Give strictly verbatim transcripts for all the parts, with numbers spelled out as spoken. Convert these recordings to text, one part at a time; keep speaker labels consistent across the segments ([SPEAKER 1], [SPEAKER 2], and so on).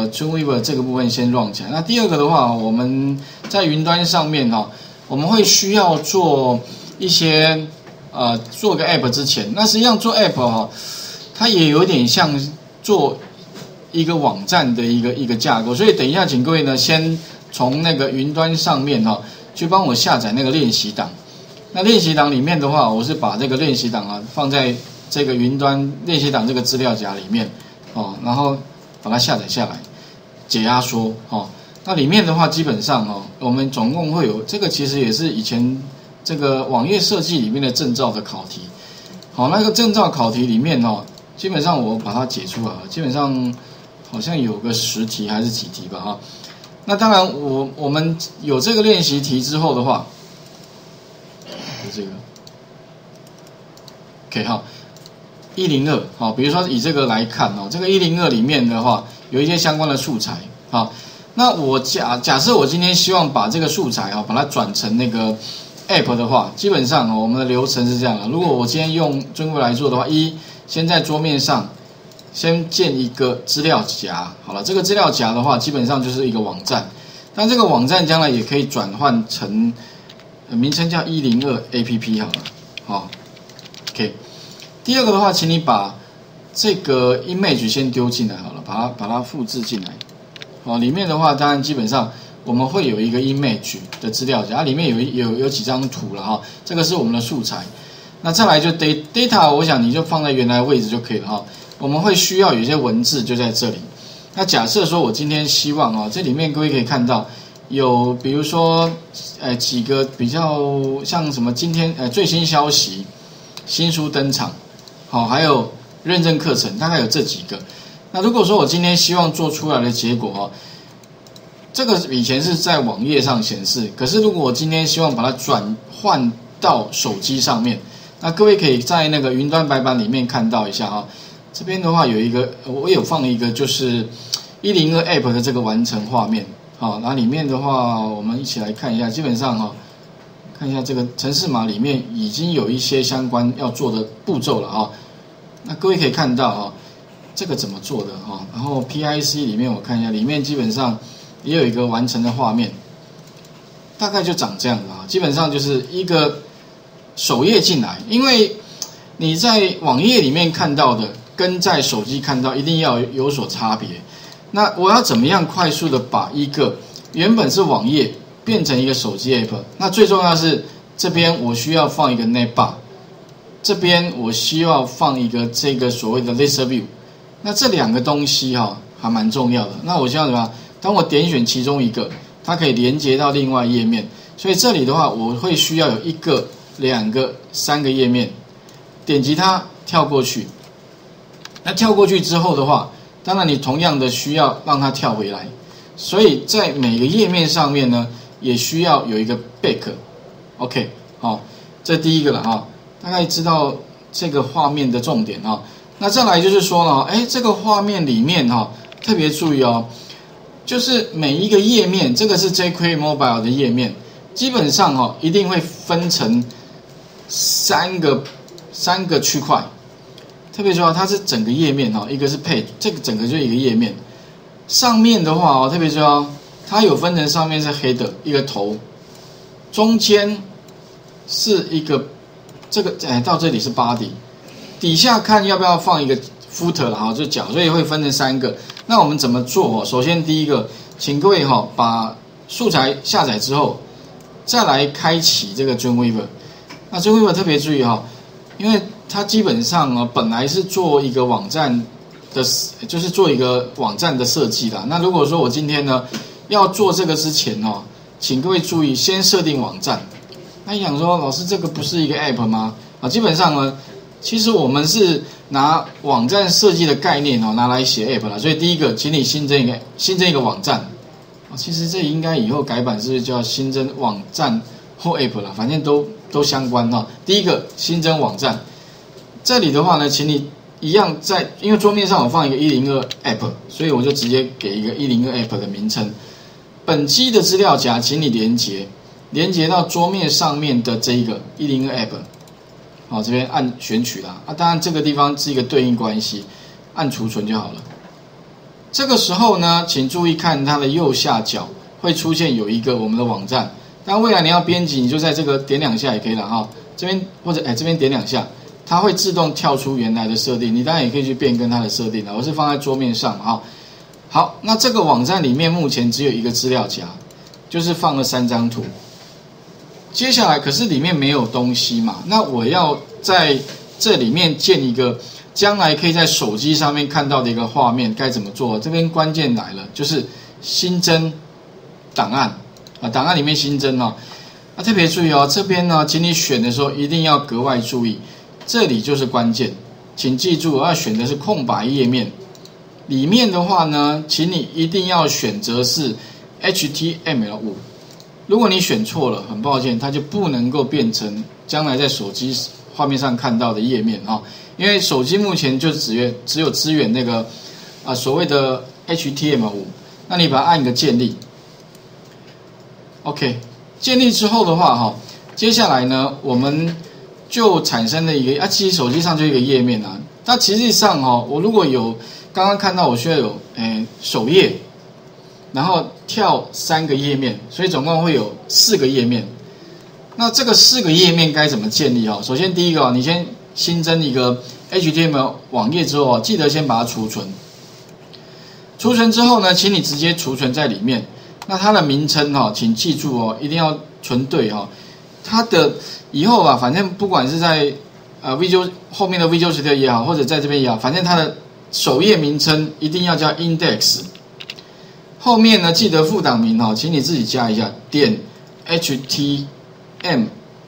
[SPEAKER 1] Dreamweaver 这个部分先 run 起来。那第二个的话，我们在云端上面哈，我们会需要做一些呃做个 app 之前，那实际上做 app 哈，它也有点像做一个网站的一个一个架构，所以等一下请各位呢先从那个云端上面哈去帮我下载那个练习档。那练习档里面的话，我是把这个练习档啊放在这个云端练习档这个资料夹里面哦，然后把它下载下来，解压缩哦。那里面的话，基本上哦，我们总共会有这个，其实也是以前这个网页设计里面的证照的考题。好，那个证照考题里面哦，基本上我把它解出来了，基本上好像有个十题还是几题吧哈。那当然我我们有这个练习题之后的话。这个 ，OK 哈，一零二好，比如说以这个来看哦，这个一零二里面的话有一些相关的素材好，那我假假设我今天希望把这个素材啊把它转成那个 App 的话，基本上哦我们的流程是这样的。如果我今天用Dreamweaver来做的话，一先在桌面上先建一个资料夹，好了，这个资料夹的话基本上就是一个网站，但这个网站将来也可以转换成。名称叫一零二 A P P 好了，好 ，OK。第二个的话，请你把这个 image 先丢进来好了，把它把它复制进来。好，里面的话，当然基本上我们会有一个 image 的资料夹，它里面有有有几张图了哈，这个是我们的素材。那再来就 data， 我想你就放在原来位置就可以了哈。我们会需要有一些文字就在这里。那假设说我今天希望啊，这里面各位可以看到。有比如说，呃，几个比较像什么今天呃最新消息、新书登场，好，还有认证课程，大概有这几个。那如果说我今天希望做出来的结果哈，这个以前是在网页上显示，可是如果我今天希望把它转换到手机上面，那各位可以在那个云端白板里面看到一下哈。这边的话有一个，我有放一个就是一零二 App 的这个完成画面。好，那里面的话，我们一起来看一下。基本上哈，看一下这个程式码里面已经有一些相关要做的步骤了哈。那各位可以看到哈，这个怎么做的哈？然后 P I C 里面我看一下，里面基本上也有一个完成的画面，大概就长这样子啊。基本上就是一个首页进来，因为你在网页里面看到的跟在手机看到一定要有所差别。那我要怎么样快速的把一个原本是网页变成一个手机 app？ 那最重要是这边我需要放一个 navbar， 这边我需要放一个这个所谓的 laser view。那这两个东西哈、哦、还蛮重要的。那我需要什么？当我点选其中一个，它可以连接到另外页面。所以这里的话，我会需要有一个、两个、三个页面，点击它跳过去。那跳过去之后的话。当然，你同样的需要让它跳回来，所以在每个页面上面呢，也需要有一个 back。OK， 好，这第一个了哈，大概知道这个画面的重点哈。那再来就是说呢，哎，这个画面里面哈，特别注意哦，就是每一个页面，这个是 jQuery Mobile 的页面，基本上哈，一定会分成三个三个区块。特别说它是整个页面哈，一个是 page， 这个整个就一个页面。上面的话哦，特别说它有分成上面是 header 一个头，中间是一个这个哎到这里是 body， 底下看要不要放一个 footer 了哈，就脚，所以会分成三个。那我们怎么做哦？首先第一个，请各位哈把素材下载之后，再来开启这个 Dreamweaver。那 Dreamweaver 特别注意哈，因为它基本上呢，本来是做一个网站的，就是做一个网站的设计啦。那如果说我今天呢要做这个之前哦，请各位注意，先设定网站。那你想说，老师这个不是一个 app 吗？啊，基本上呢，其实我们是拿网站设计的概念哦拿来写 app 啦。所以第一个，请你新增一个新增一个网站。啊，其实这应该以后改版是不是叫新增网站或 app 啦？反正都都相关哈。第一个新增网站。这里的话呢，请你一样在，因为桌面上我放一个一零二 app， 所以我就直接给一个一零二 app 的名称。本机的资料夹，请你连接，连接到桌面上面的这一个一零二 app。好，这边按选取啦。啊，当然这个地方是一个对应关系，按储存就好了。 这个时候呢，请注意看它的右下角会出现有一个我们的网站。但未来你要编辑，你就在这个点两下也可以了哈。这边或者哎这边点两下，它会自动跳出原来的设定。你当然也可以去变更它的设定了。我是放在桌面上哈。好，那这个网站里面目前只有一个资料夹，就是放了三张图。接下来可是里面没有东西嘛？那我要在这里面建一个将来可以在手机上面看到的一个画面，该怎么做？这边关键来了，就是新增档案啊，档案里面新增哦。那特别注意哦，这边呢，请你选的时候一定要格外注意，这里就是关键，请记住我要选的是空白页面。里面的话呢，请你一定要选择是 H T M L 五。如果你选错了，很抱歉，它就不能够变成将来在手机画面上看到的页面啊，因为手机目前就只有只有支援那个啊所谓的 H T M L 五， 那你把它按一个建立 ，OK， 建立之后的话哈，接下来呢我们就产生了一个啊，其实手机上就一个页面啊，那其实上哈，我如果有刚刚看到我需要有诶首页。然后跳三个页面，所以总共会有四个页面。那这个四个页面该怎么建立啊？首先第一个，你先新增一个 H T M L 网页之后啊，记得先把它储存。储存之后呢，请你直接储存在里面。那它的名称哈，请记住哦，一定要存对哈。它的以后啊，反正不管是在呃 Visual 后面的 Visual Studio 也好，或者在这边也好，反正它的首页名称一定要叫 index。后面呢，记得副档名哈，请你自己加一下点 H T M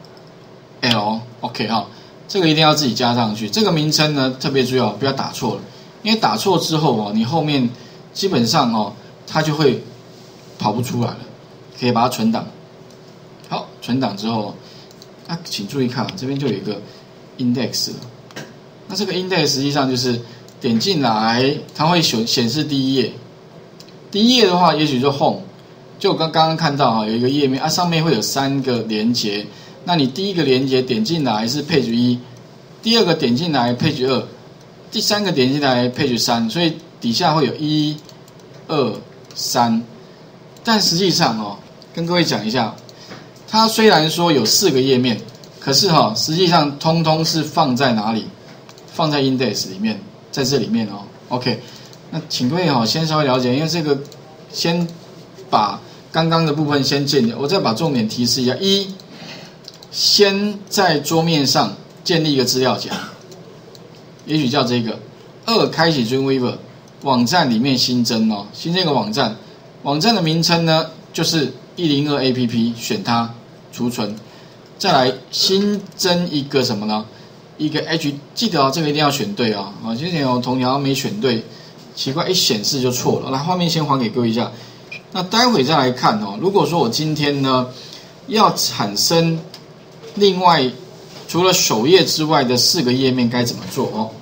[SPEAKER 1] L，OK 哈，这个一定要自己加上去。这个名称呢，特别注意哦，不要打错了，因为打错之后哦，你后面基本上哦，它就会跑不出来了。可以把它存档。好，存档之后，那、啊、请注意看，这边就有一个 index 了。那这个 index 实际上就是点进来，它会显显示第一页。第一页的话，也许就 home， 就刚刚刚看到哈，有一个页面啊，上面会有三个连结。那你第一个连结点进来是 page 一，第二个点进来 page 二，第三个点进来 page 三，所以底下会有一、二、三。但实际上哦，跟各位讲一下，它虽然说有四个页面，可是哈、哦，实际上通通是放在哪里？放在 index 里面，在这里面哦。OK。那请各位哈，先稍微了解，因为这个先把刚刚的部分先建立，我再把重点提示一下：一，先在桌面上建立一个资料夹，也许叫这个；二，开启 Dreamweaver 网站里面新增哦，新增一个网站，网站的名称呢就是一零二 A P P， 选它储存，再来新增一个什么呢？一个 H， 记得哦，这个一定要选对哦。啊，之前有同学没选对。奇怪，一显示就错了。来，画面先还给各位一下。那待会再来看哦。如果说我今天呢要产生另外除了首页之外的四个页面，该怎么做哦？